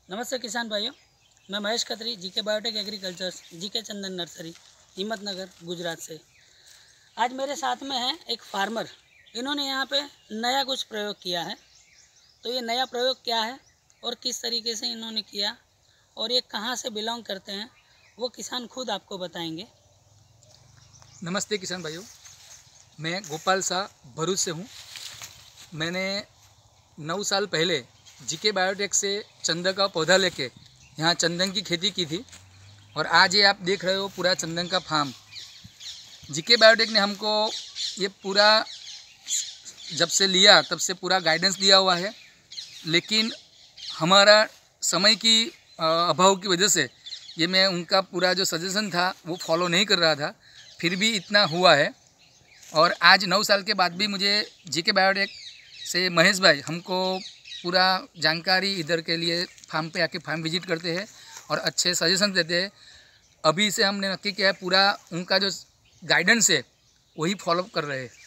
नमस्ते किसान भाइयों, मैं Mahesh Khatri GK biotech agricultures GK Chandan nursery Himmatnagar Gujarat से। आज मेरे साथ में है एक फार्मर। इन्होंने यहाँ पे नया कुछ प्रयोग किया है। तो ये नया प्रयोग क्या है और किस तरीके से इन्होंने किया और ये कहाँ से बिलोंग करते हैं, वो किसान खुद आपको बताएंगे। नमस्ते किसान भाइयों, मैं गोपाल शाह भरूच से हूँ। मैंने 9 साल पहले जीके बायोटेक से चंदन का पौधा लेके यहाँ चंदन की खेती की थी और आज ये आप देख रहे हो पूरा चंदन का फार्म। जीके बायोटेक ने हमको ये पूरा जब से लिया तब से पूरा गाइडेंस दिया हुआ है, लेकिन हमारा समय की अभाव की वजह से ये मैं उनका पूरा जो सजेशन था वो फॉलो नहीं कर रहा था, फिर भी इतना हुआ है। और आज 9 साल के बाद भी मुझे जीके बायोटेक से महेश भाई हमको पूरा जानकारी इधर के लिए फार्म पे आके फार्म विजिट करते हैं और अच्छे सजेशन देते हैं। अभी से हमने नक्की किया है पूरा उनका जो गाइडेंस है वही फॉलो कर रहे हैं।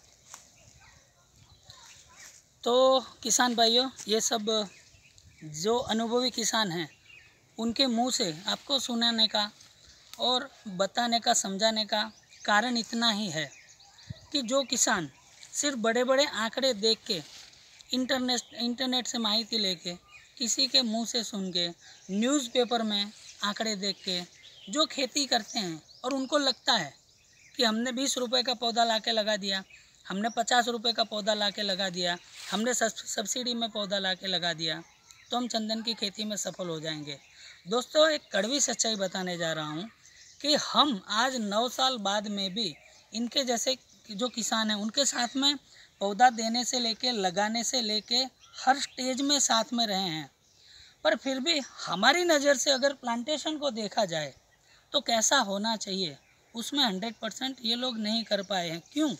तो किसान भाइयों, ये सब जो अनुभवी किसान हैं उनके मुंह से आपको सुनाने का और बताने का, समझाने का कारण इतना ही है कि जो किसान सिर्फ बड़े बड़े आंकड़े देख के इंटरनेट से माहिती लेके, किसी के मुंह से सुन के, न्यूज़पेपर में आंकड़े देख के जो खेती करते हैं और उनको लगता है कि हमने 20 रुपये का पौधा लाके लगा दिया, हमने 50 रुपये का पौधा लाके लगा दिया, हमने सब्सिडी में पौधा लाके लगा दिया तो हम चंदन की खेती में सफल हो जाएंगे। दोस्तों, एक कड़वी सच्चाई बताने जा रहा हूँ कि हम आज 9 साल बाद में भी इनके जैसे जो किसान हैं उनके साथ में पौधा देने से लेके, लगाने से लेके हर स्टेज में साथ में रहे हैं। पर फिर भी हमारी नज़र से अगर प्लांटेशन को देखा जाए तो कैसा होना चाहिए, उसमें 100% ये लोग नहीं कर पाए हैं। क्यों?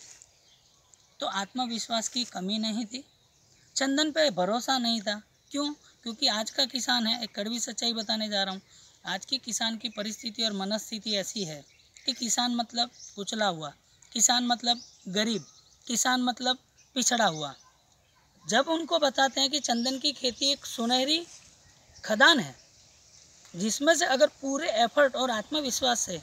तो आत्मविश्वास की कमी नहीं थी, चंदन पे भरोसा नहीं था। क्यों? क्योंकि आज का किसान है, एक कड़वी सच्चाई बताने जा रहा हूँ, आज की किसान की परिस्थिति और मनस्थिति ऐसी है कि किसान मतलब कुचला हुआ, किसान मतलब गरीब, किसान मतलब पिछड़ा हुआ। जब उनको बताते हैं कि चंदन की खेती एक सुनहरी खदान है जिसमें से अगर पूरे एफर्ट और आत्मविश्वास से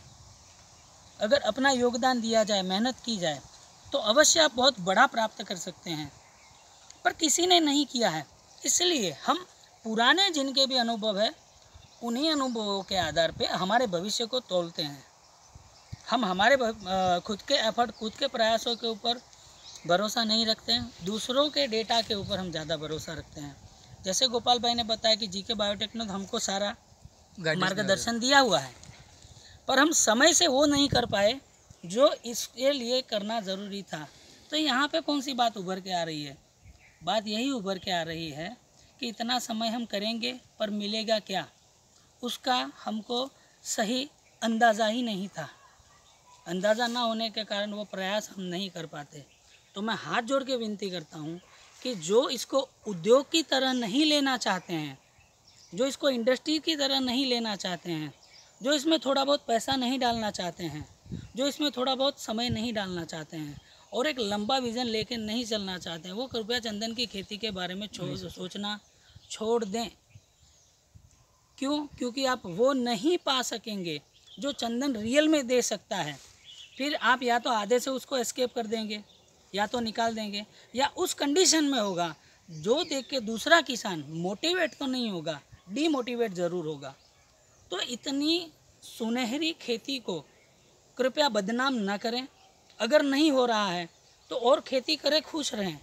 अगर अपना योगदान दिया जाए, मेहनत की जाए, तो अवश्य आप बहुत बड़ा प्राप्त कर सकते हैं। पर किसी ने नहीं किया है, इसलिए हम पुराने जिनके भी अनुभव है उन्हीं अनुभवों के आधार पे हमारे भविष्य को तोलते हैं। हम हमारे खुद के एफर्ट, खुद के प्रयासों के ऊपर भरोसा नहीं रखते हैं, दूसरों के डेटा के ऊपर हम ज़्यादा भरोसा रखते हैं। जैसे गोपाल भाई ने बताया कि जीके बायोटेक ने हमको सारा मार्गदर्शन दिया हुआ है, पर हम समय से वो नहीं कर पाए जो इसके लिए करना ज़रूरी था। तो यहाँ पे कौन सी बात उभर के आ रही है? बात यही उभर के आ रही है कि इतना समय हम करेंगे पर मिलेगा क्या, उसका हमको सही अंदाज़ा ही नहीं था। अंदाज़ा ना होने के कारण वो प्रयास हम नहीं कर पाते। तो मैं हाथ जोड़ के विनती करता हूँ कि जो इसको उद्योग की तरह नहीं लेना चाहते हैं, जो इसको इंडस्ट्री की तरह नहीं लेना चाहते हैं, जो इसमें थोड़ा बहुत पैसा नहीं डालना चाहते हैं, जो इसमें थोड़ा बहुत समय नहीं डालना चाहते हैं और एक लंबा विज़न लेके नहीं चलना चाहते हैं, वो कृपया चंदन की खेती के बारे में सोचना छोड़ दें। क्यों? क्योंकि आप वो नहीं पा सकेंगे जो चंदन रियल में दे सकता है। फिर आप या तो आधे से उसको एस्केप कर देंगे, या तो निकाल देंगे, या उस कंडीशन में होगा जो देख के दूसरा किसान मोटिवेट तो नहीं होगा, डीमोटिवेट ज़रूर होगा। तो इतनी सुनहरी खेती को कृपया बदनाम ना करें। अगर नहीं हो रहा है तो और खेती करें, खुश रहें।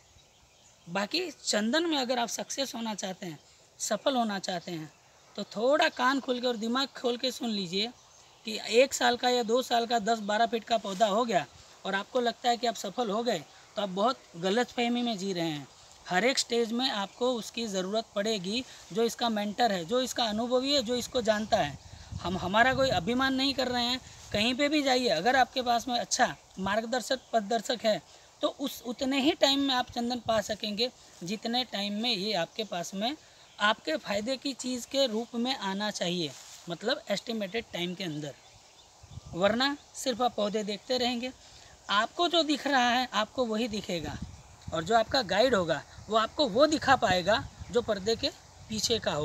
बाकी चंदन में अगर आप सक्सेस होना चाहते हैं, सफल होना चाहते हैं, तो थोड़ा कान खोल के और दिमाग खोल के सुन लीजिए कि 1 साल का या 2 साल का 10-12 फीट का पौधा हो गया और आपको लगता है कि आप सफल हो गए, तो आप बहुत गलतफहमी में जी रहे हैं। हर एक स्टेज में आपको उसकी ज़रूरत पड़ेगी जो इसका मेंटर है, जो इसका अनुभवी है, जो इसको जानता है। हम हमारा कोई अभिमान नहीं कर रहे हैं। कहीं पे भी जाइए, अगर आपके पास में अच्छा मार्गदर्शक पथदर्शक है तो उतने ही टाइम में आप चंदन पा सकेंगे जितने टाइम में ये आपके पास में आपके फ़ायदे की चीज़ के रूप में आना चाहिए, मतलब एस्टिमेटेड टाइम के अंदर। वरना सिर्फ आप पौधे देखते रहेंगे, आपको जो दिख रहा है आपको वही दिखेगा, और जो आपका गाइड होगा वो आपको वो दिखा पाएगा जो पर्दे के पीछे का होगा।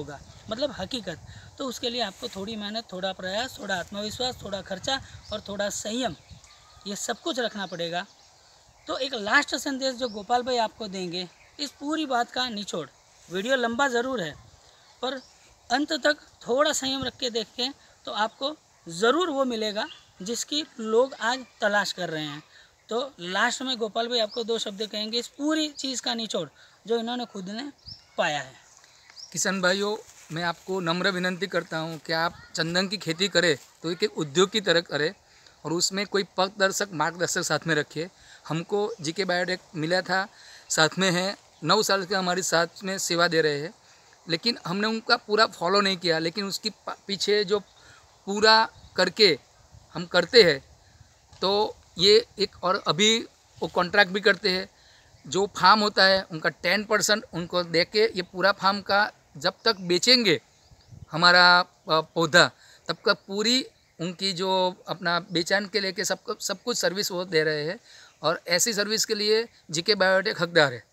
मतलब हकीकत। तो उसके लिए आपको थोड़ी मेहनत, थोड़ा प्रयास, थोड़ा आत्मविश्वास, थोड़ा खर्चा और थोड़ा संयम, ये सब कुछ रखना पड़ेगा। तो एक लास्ट संदेश जो गोपाल भाई आपको देंगे इस पूरी बात का निचोड़, वीडियो लंबा ज़रूर है पर अंत तक थोड़ा संयम रख के देखें तो आपको ज़रूर वो मिलेगा जिसकी लोग आज तलाश कर रहे हैं। तो लास्ट में गोपाल भाई आपको 2 शब्द कहेंगे इस पूरी चीज़ का निचोड़ जो इन्होंने खुद ने पाया है। किसान भाइयों, मैं आपको नम्र विनंती करता हूं कि आप चंदन की खेती करें तो एक उद्योग की तरह करें और उसमें कोई पथदर्शक मार्गदर्शक साथ में रखिए। हमको जीके बायोटेक मिला था, साथ में है, 9 साल के हमारी साथ में सेवा दे रहे हैं, लेकिन हमने उनका पूरा फॉलो नहीं किया। लेकिन उसकी पीछे जो पूरा करके हम करते हैं तो ये एक, और अभी वो कॉन्ट्रैक्ट भी करते हैं। जो फार्म होता है उनका 10% उनको दे के ये पूरा फार्म का जब तक बेचेंगे हमारा पौधा, तब तक पूरी उनकी जो अपना बेचान के लेके सब कुछ सर्विस वो दे रहे हैं। और ऐसी सर्विस के लिए जीके बायोटेक हकदार है।